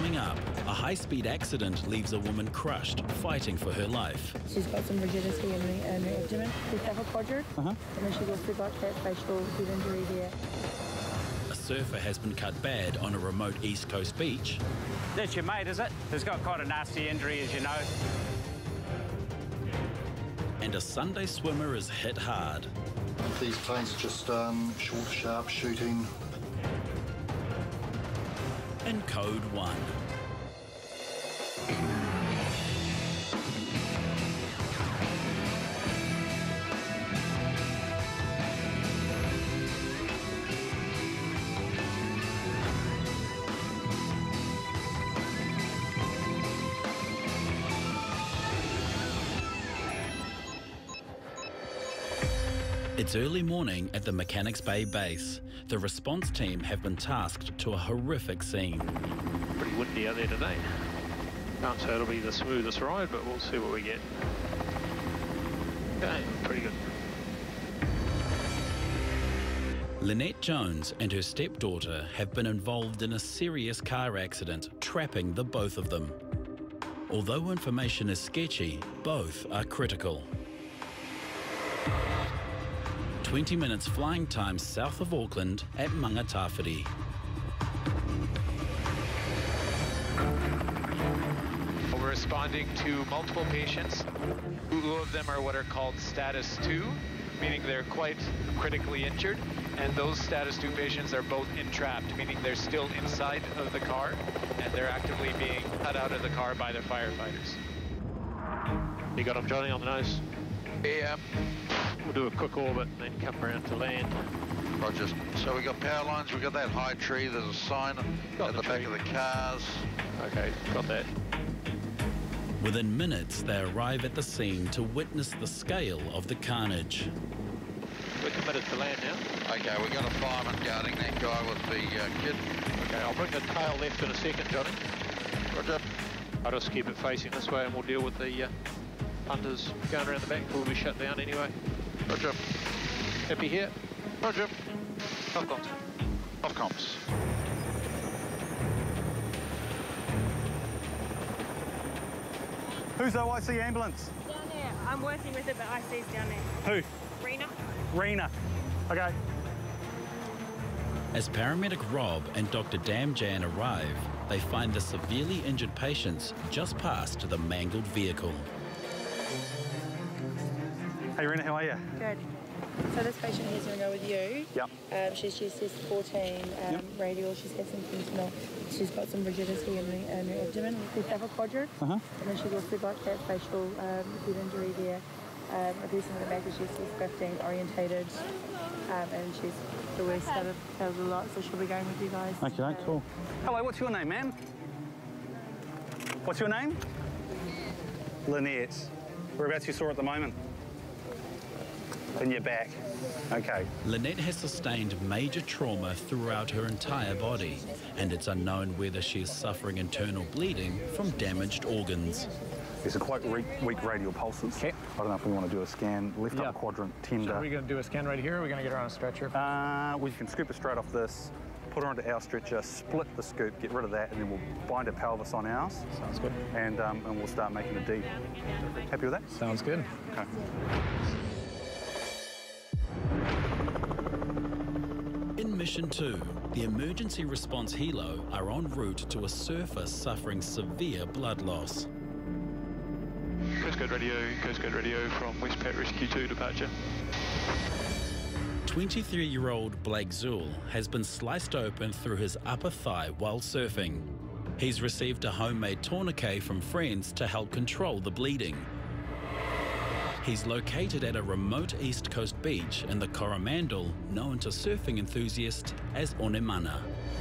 Coming up, a high-speed accident leaves a woman crushed, fighting for her life. She's got some rigidity in her abdomen. She's double quadrid, and then she's also got that facial head injury there. A surfer has been cut bad on a remote East Coast beach. That's your mate, is it? Who's got quite a nasty injury, as you know. And a Sunday swimmer is hit hard. These planes are just short, sharp shooting. In Code 1. It's early morning at the Mechanics Bay base. The response team have been tasked to a horrific scene. Pretty windy out there today. Can't say it'll be the smoothest ride, but we'll see what we get. Okay, pretty good. Lynette Jones and her stepdaughter have been involved in a serious car accident, trapping the both of them. Although information is sketchy, both are critical. 20 minutes flying time south of Auckland at Mangatawhiri. We're responding to multiple patients. 2 of them are what are called status 2, meaning they're quite critically injured. And those status 2 patients are both entrapped, meaning they're still inside of the car and they're actively being cut out of the car by the firefighters. You got him, Johnny, on the nose? Yeah. We'll do a quick orbit and then come around to land. Roger. So we got power lines, we got that high tree, there's a sign at the back of the cars. Okay, got that. Within minutes, they arrive at the scene to witness the scale of the carnage. We're committed to land now. Okay, we got a fireman guarding that guy with the kid. Okay, I'll bring the tail left in a second, Johnny. Roger. I'll just keep it facing this way and we'll deal with the punters going around the back. We'll be shut down anyway. Roger. Happy here? Roger. Off comms. Off comms. Who's the OIC ambulance? Down there. I'm working with it, but IC's down there. Who? Rena. Rena. Okay. As paramedic Rob and Dr. Dam Jan arrive, they find the severely injured patients just past the mangled vehicle. Hey, Rena, how are you? Good. So this patient here's going to go with you. Yep. She's GCS 14, radial. She's had some fentanyl. She's got some rigidity in her abdomen. She's double quadrid, and then she's also got that facial head injury there. A person in the back is GCS 15, orientated, and she's the worst out of the lot, so she'll be going with you guys. Okay, cool. Hello, what's your name, ma'am? What's your name? Lynette. Whereabouts you saw at the moment? In your back. Okay. Lynette has sustained major trauma throughout her entire body, and it's unknown whether she is suffering internal bleeding from damaged organs. These are quite weak radial pulses. Okay. I don't know if we want to do a scan. Left upper quadrant tender. So are we going to do a scan right here, or are we going to get her on a stretcher? We can scoop her straight off this, put her onto our stretcher, split the scoop, get rid of that, and then we'll bind her pelvis on ours. Sounds good. And we'll start making a D. Happy with that? Sounds good. Okay. In Mission 2, the emergency response helo are en route to a surfer suffering severe blood loss. Coast Guard Radio from West Pat Rescue 2 departure. 23-year-old Blake Zool has been sliced open through his upper thigh while surfing. He's received a homemade tourniquet from friends to help control the bleeding. He's located at a remote East Coast beach in the Coromandel, known to surfing enthusiasts as Onemana.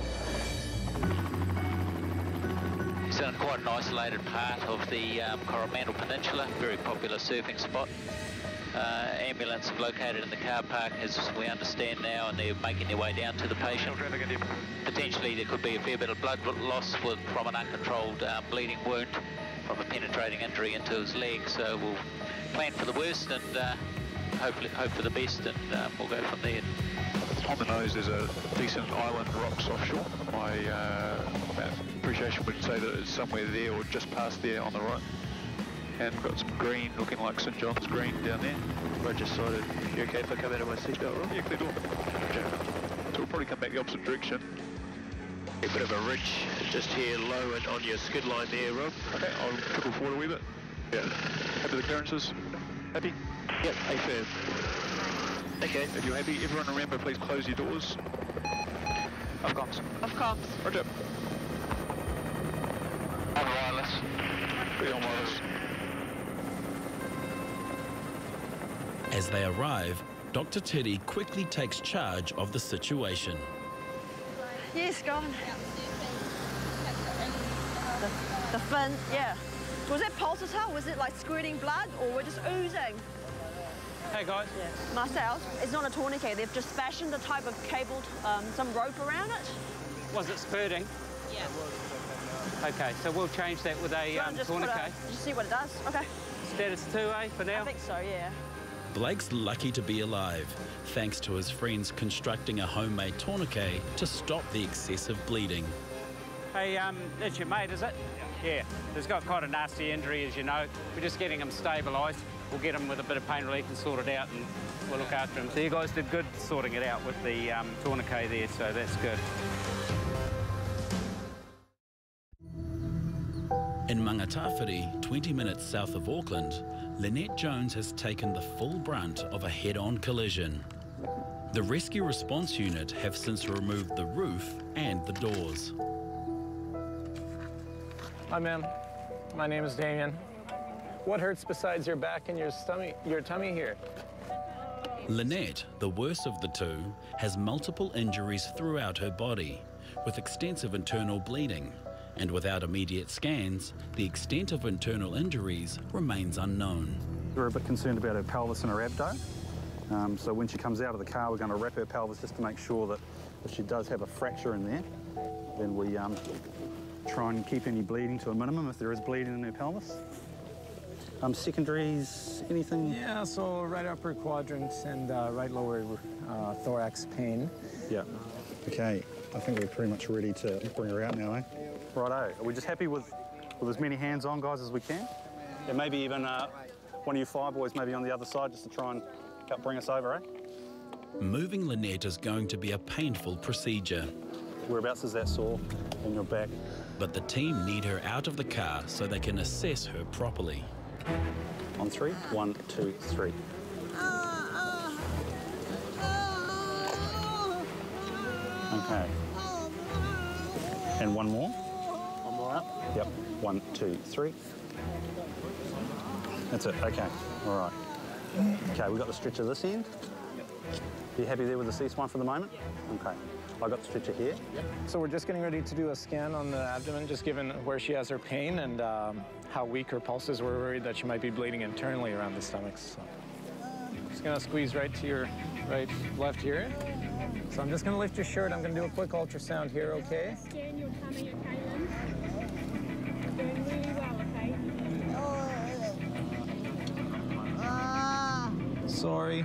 It's in quite an isolated part of the Coromandel Peninsula, very popular surfing spot. Ambulance located in the car park, as we understand now, and they're making their way down to the patient. Potentially there could be a fair bit of blood loss from an uncontrolled bleeding wound from a penetrating injury into his leg, so we'll plan for the worst and hopefully hope for the best, and we'll go from there. On the nose, there's a decent island rocks offshore. My appreciation location would say that it's somewhere there or just past there on the right. And we've got some green, looking like St John's green down there. Roger, sorted. You okay if I come out of my seatbelt, Rob? Yeah, clear door. Okay. So we'll probably come back the opposite direction. A bit of a ridge just here low and on your skid line there, Rob. Okay, I'll trickle forward a wee bit. Yeah. Happy with the clearances? Happy? Yep, A-firm. Okay. If you're happy, everyone remember, please close your doors. Off comms. Of course. Roger. On wireless. Be on wireless. As they arrive, Dr. Teddy quickly takes charge of the situation. Yes, go on. The fin, yeah. Was that pulsatile? Was it like squirting blood or we're just oozing? Hey guys. Yeah. Marcel, it's not a tourniquet. They've just fashioned a type of cabled, some rope around it. Was it spurting? Yeah. Okay, so we'll change that with a tourniquet. Just see what it does. Okay. Status 2A for now? I think so, yeah. Blake's lucky to be alive, thanks to his friends constructing a homemade tourniquet to stop the excessive bleeding. Hey, that's your mate, is it? Yeah. He's got quite a nasty injury, as you know. We're just getting him stabilised. We'll get him with a bit of pain relief and sort it out, and we'll look after him. So you guys did good sorting it out with the tourniquet there, so that's good. In Mangatawhiri, 20 minutes south of Auckland, Lynette Jones has taken the full brunt of a head-on collision. The rescue response unit have since removed the roof and the doors. Hi, ma'am. My name is Damien. What hurts besides your back and your tummy here? Lynette, the worst of the two, has multiple injuries throughout her body, with extensive internal bleeding. And without immediate scans, the extent of internal injuries remains unknown. We're a bit concerned about her pelvis and her abdo. So when she comes out of the car, we're going to wrap her pelvis just to make sure that if she does have a fracture in there, then we try and keep any bleeding to a minimum if there is bleeding in her pelvis. Secondaries, anything? Yeah, so right upper quadrant and right lower thorax pain. Yeah. Okay, I think we're pretty much ready to bring her out now, eh? Righto. Are we just happy with as many hands-on guys as we can? Yeah, maybe even one of you fire boys maybe on the other side just to try and help bring us over, eh? Moving Lynette is going to be a painful procedure. Whereabouts is that sore in your back? But the team need her out of the car so they can assess her properly. On 3, 1, 2, 3. Okay. And one more. One more up. Yep. 1, 2, 3. That's it. Okay. All right. Okay, we've got the stretcher this end. Are you happy there with the C-spine for the moment? Okay. I've got the stretcher here. Yep. So we're just getting ready to do a scan on the abdomen, just given where she has her pain and how weak her pulse is. We're worried that she might be bleeding internally around the stomach. So just gonna squeeze right to your left here. So I'm just gonna lift your shirt. I'm gonna do a quick ultrasound here, okay? Scan your tummy, okay, Lynn? You're doing really well, okay? Sorry.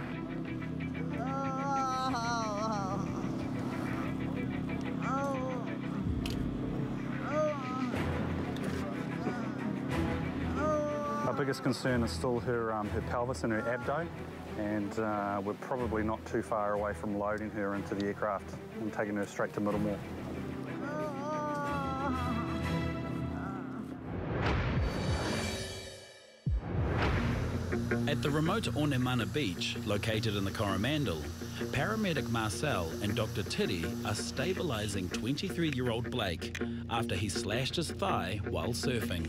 Our biggest concern is still her pelvis and her abdo, and we're probably not too far away from loading her into the aircraft and taking her straight to Middlemore. At the remote Onemana Beach, located in the Coromandel, paramedic Marcel and Dr. Teddy are stabilising 23-year-old Blake after he slashed his thigh while surfing.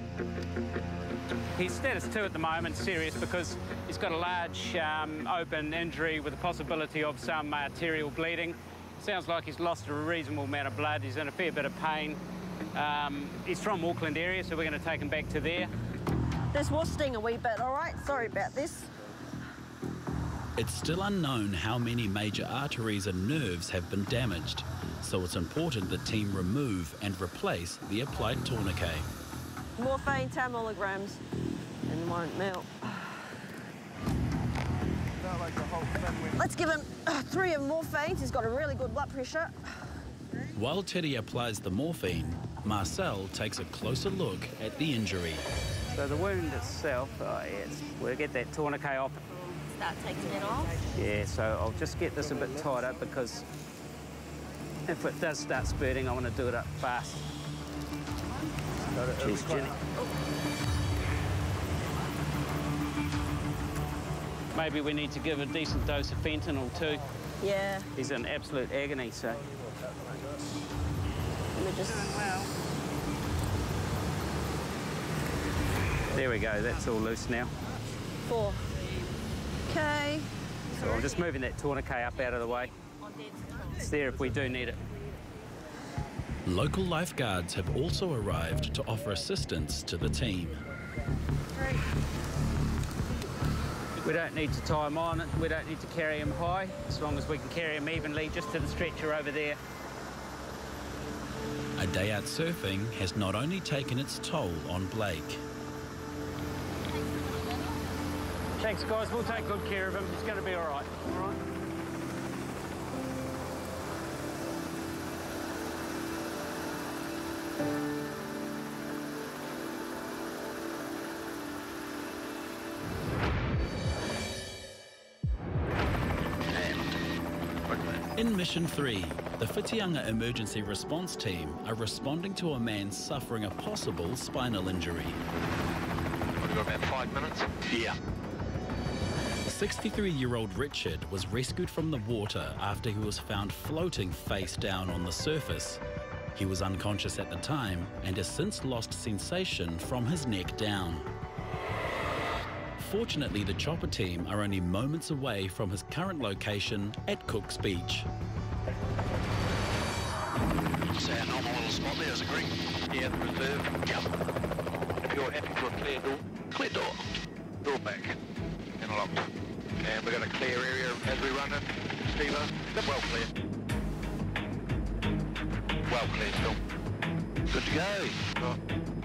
He's status 2 at the moment, serious, because he's got a large open injury with the possibility of some arterial bleeding. Sounds like he's lost a reasonable amount of blood. He's in a fair bit of pain. He's from Auckland area, so we're going to take him back to there. This will sting a wee bit, all right? Sorry about this. It's still unknown how many major arteries and nerves have been damaged, so it's important the team remove and replace the applied tourniquet. Morphine, 10 milligrams, and won't melt. Let's give him 3 of morphine. He's got a really good blood pressure. While Teddy applies the morphine, Marcel takes a closer look at the injury. So the wound itself, we'll get that tourniquet off. Start taking it off. Yeah, so I'll just get this a bit tighter because if it does start spurting, I want to do it up fast. Jeez, Jenny. Maybe we need to give a decent dose of fentanyl too. Yeah. He's in absolute agony, so. We're just... There we go, that's all loose now. 4. Okay. So I'm just moving that tourniquet up out of the way. It's there if we do need it. Local lifeguards have also arrived to offer assistance to the team. We don't need to tie him on, we don't need to carry him high, as long as we can carry him evenly just to the stretcher over there. A day out surfing has not only taken its toll on Blake. Thanks, guys. We'll take good care of him. He's going to be all right. All right? In Mission 3, the Whitianga Emergency Response Team are responding to a man suffering a possible spinal injury. We've got about 5 minutes? Yeah. 63-year-old Richard was rescued from the water after he was found floating face down on the surface. He was unconscious at the time and has since lost sensation from his neck down. Fortunately, the chopper team are only moments away from his current location at Cook's Beach. Is that a normal little spot there, is it green? Yeah, the reserve. Yeah. If you're happy for a clear door, door back and locked. And we've got a clear area as we run in, Steve-O. Well clear. Well clear still. Good to go. Oh.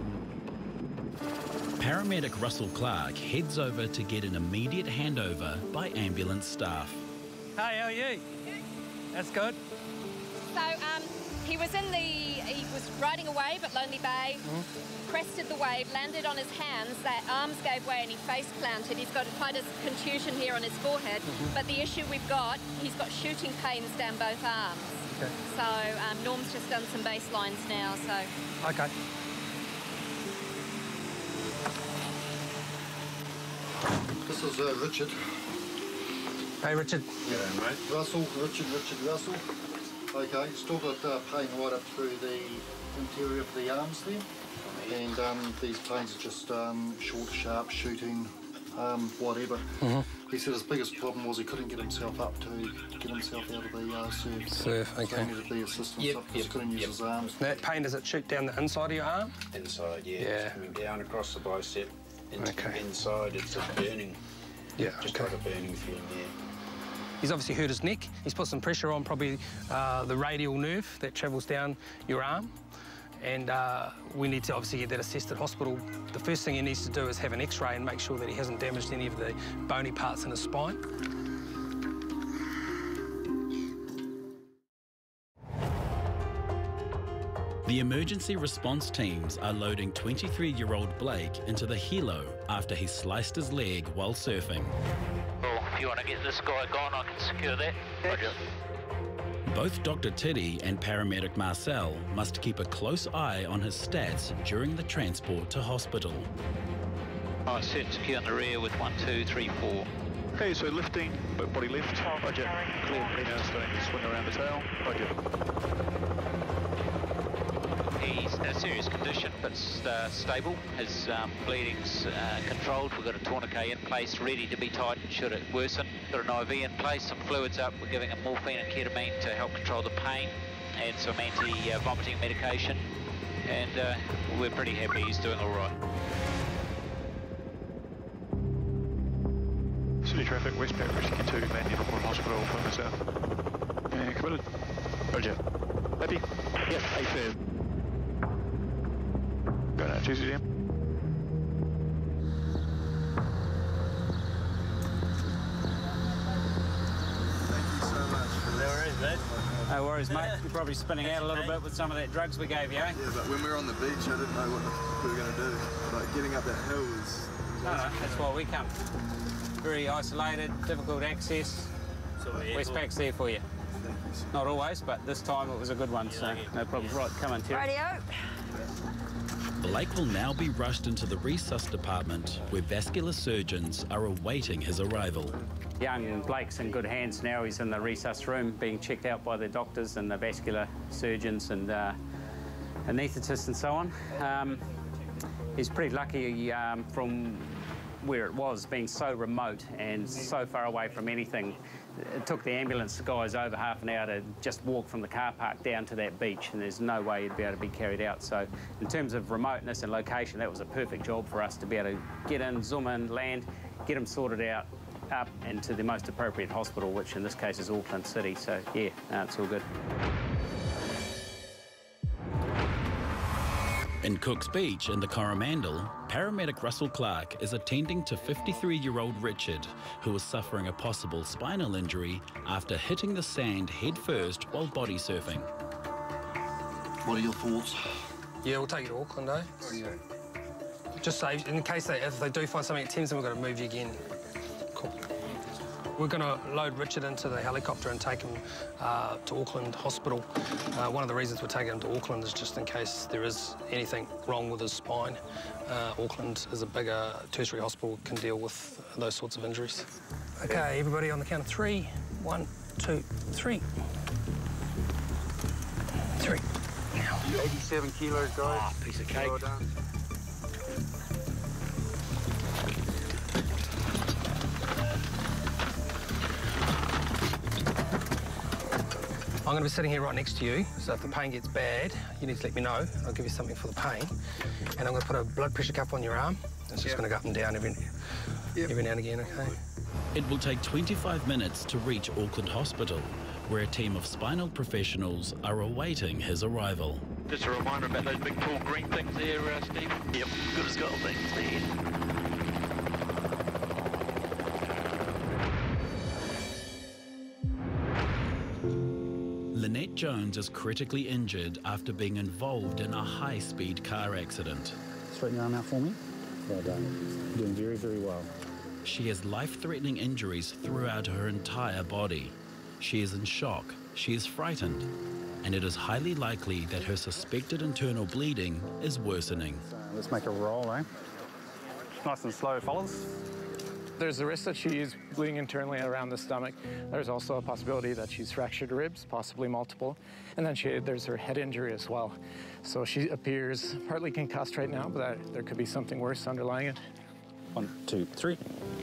Paramedic Russell Clark heads over to get an immediate handover by ambulance staff. Hey, how are you? That's good. So, he was riding a wave at Lonely Bay, crested the wave, landed on his hands, their arms gave way and he face planted. He's got quite a contusion here on his forehead, but the issue we've got, he's got shooting pains down both arms. Okay. So, Norm's just done some baselines now, so... Okay. This is Richard. Hey, Richard. Yeah, mate. Russell, Richard Russell. Okay, still got pain right up through the interior of the arms there. And these pains are just short, sharp, shooting, whatever. He said his biggest problem was he couldn't get himself up to get himself out of the surf. Surf, okay. So he needed the assistance up because he couldn't use his arms. That pain, does it shoot down the inside of your arm? Inside, yeah. It's coming down across the bicep. Okay. Inside, it's just burning. Yeah, just like a burning feeling there. He's obviously hurt his neck. He's put some pressure on probably the radial nerve that travels down your arm. And we need to obviously get that assessed at hospital. The first thing he needs to do is have an X-ray and make sure that he hasn't damaged any of the bony parts in his spine. The emergency response teams are loading 23-year-old Blake into the helo after he sliced his leg while surfing. Well, if you want to get this guy gone, I can secure that. Roger. Both Dr. Tiddy and paramedic Marcel must keep a close eye on his stats during the transport to hospital. I set secure in the rear with 1, 2, 3, 4. Okay, so lifting, body lift. Roger. Clear, now starting to swing around the tail. Roger. He's in a serious condition, but stable. His bleeding's controlled. We've got a tourniquet in place, ready to be tied should it worsen. Got an IV in place, some fluids up. We're giving him morphine and ketamine to help control the pain, and some anti-vomiting medication. And we're pretty happy he's doing all right. City traffic, westbound Rescue 2, landing Auckland Hospital from the south. Yeah, committed. Roger. Happy? Yep, A-firm. Go now, GCDM. Thank you so much. No worries, mate. No worries, mate. You're probably spinning out a little bit with some of that drugs we gave you, eh? Yeah, but when we were on the beach, I didn't know what we were going to do. Like, getting up that hill was... No, that's why we come. Very isolated, difficult access. Westpac's there for you. Not always, but this time it was a good one, so no problem. Right, come on, Terry. Radio. Blake will now be rushed into the resus department, where vascular surgeons are awaiting his arrival. Young Blake's in good hands now. He's in the resus room being checked out by the doctors and the vascular surgeons and anaesthetists and so on. He's pretty lucky from where it was, being so remote and so far away from anything. It took the ambulance guys over half an hour to just walk from the car park down to that beach, and there's no way he'd be able to be carried out. So in terms of remoteness and location, that was a perfect job for us to be able to get in, zoom in, land, get him sorted out, up and to the most appropriate hospital, which in this case is Auckland City. So yeah, it's all good. In Cook's Beach in the Coromandel, paramedic Russell Clark is attending to 53-year-old Richard, who was suffering a possible spinal injury after hitting the sand head first while body surfing. What are your thoughts? Yeah, we'll take you to Auckland, eh? Yeah. Just say, in case if they do find something at Thames, then we've got to move you again. Cool. We're going to load Richard into the helicopter and take him to Auckland Hospital. One of the reasons we're taking him to Auckland is just in case there is anything wrong with his spine. Auckland is a bigger tertiary hospital, can deal with those sorts of injuries. OK, everybody on the count of 3. 1, 2, 3. 3. Now. 87 kilos, guys. Oh, piece of cake. Well done. I'm going to be sitting here right next to you, so if the pain gets bad, you need to let me know. I'll give you something for the pain. And I'm going to put a blood pressure cuff on your arm. It's just going to go up and down every now and again, OK? It will take 25 minutes to reach Auckland Hospital, where a team of spinal professionals are awaiting his arrival. Just a reminder about those big tall green things there, Steve. Yep, good as gold things there. Lynette Jones is critically injured after being involved in a high-speed car accident. Straighten your arm out for me. Well done. You're doing very, very well. She has life-threatening injuries throughout her entire body. She is in shock, she is frightened, and it is highly likely that her suspected internal bleeding is worsening. So let's make a roll, eh? Nice and slow, fellas. There's a risk that she is bleeding internally around the stomach. There's also a possibility that she's fractured ribs, possibly multiple. And then there's her head injury as well. So she appears partly concussed right now, but there could be something worse underlying it. 1, 2, 3.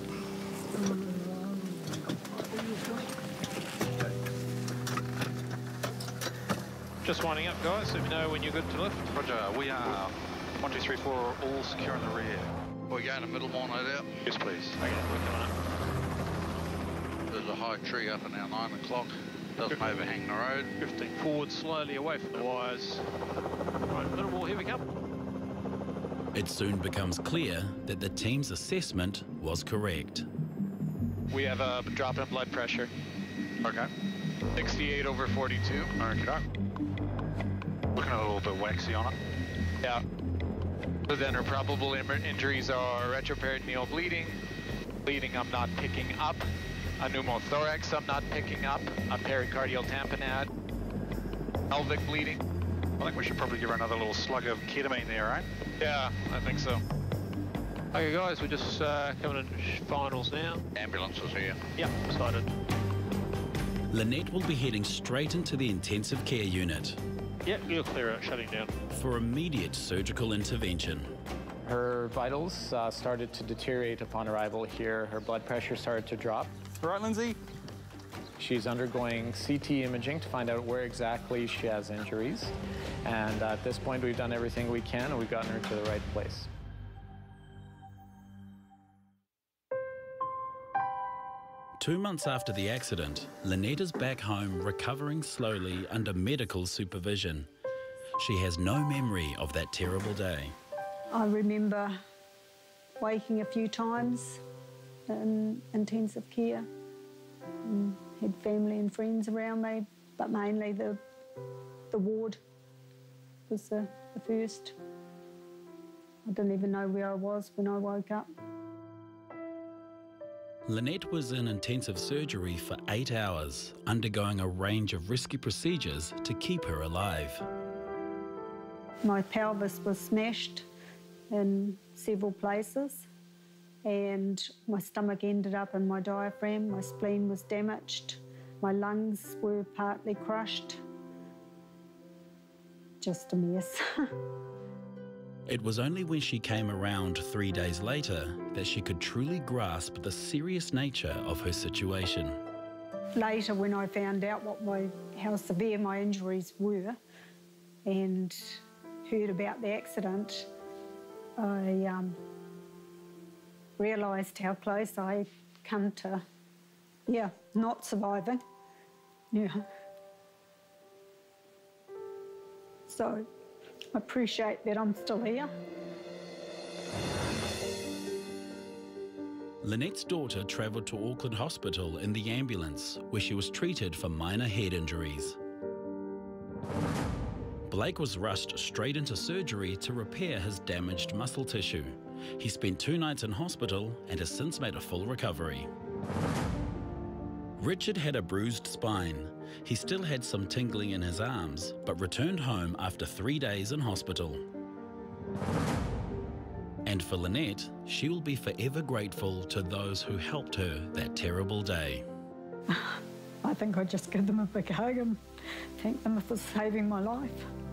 Just winding up, guys. Let me know when you're good to lift. Roger, we are 1, 2, 3, 4, all secure in the rear. We're going to middle more, no doubt. Yes, please. Okay, we're coming up. There's a high tree up in our 9 o'clock. Doesn't overhang the road. Drifting forward slowly away from the wires. Right, a little more, here we come. It soon becomes clear that the team's assessment was correct. We have a drop in blood pressure. Okay. 68/42. Okay. Looking a little bit waxy on it. Yeah. So then her probable injuries are retroperitoneal bleeding, bleeding I'm not picking up, a pneumothorax I'm not picking up, a pericardial tamponade, pelvic bleeding. I think we should probably give her another little slug of ketamine there, right? Yeah, I think so. Okay, guys, we're just coming in finals now. Ambulance is here. Yep, excited. Lynette will be heading straight into the intensive care unit. Yep, you're clear out, shutting down. For immediate surgical intervention. Her vitals started to deteriorate upon arrival here. Her blood pressure started to drop. All right, Lindsay. She's undergoing CT imaging to find out where exactly she has injuries. And at this point, we've done everything we can, and we've gotten her to the right place. Two months after the accident, Lynette is back home recovering slowly under medical supervision. She has no memory of that terrible day. I remember waking a few times in intensive care. And had family and friends around. They but mainly the ward was the first. I didn't even know where I was when I woke up. Lynette was in intensive surgery for 8 hours, undergoing a range of risky procedures to keep her alive. My pelvis was smashed in several places, and my stomach ended up in my diaphragm. My spleen was damaged. My lungs were partly crushed. Just a mess. It was only when she came around 3 days later that she could truly grasp the serious nature of her situation. Later, when I found out how severe my injuries were and heard about the accident, I realised how close I come to, not surviving. So I appreciate that I'm still here. Lynette's daughter travelled to Auckland Hospital in the ambulance, where she was treated for minor head injuries. Blake was rushed straight into surgery to repair his damaged muscle tissue. He spent 2 nights in hospital and has since made a full recovery. Richard had a bruised spine. He still had some tingling in his arms, but returned home after 3 days in hospital. And for Lynette, she will be forever grateful to those who helped her that terrible day. I think I'd just give them a big hug and thank them for saving my life.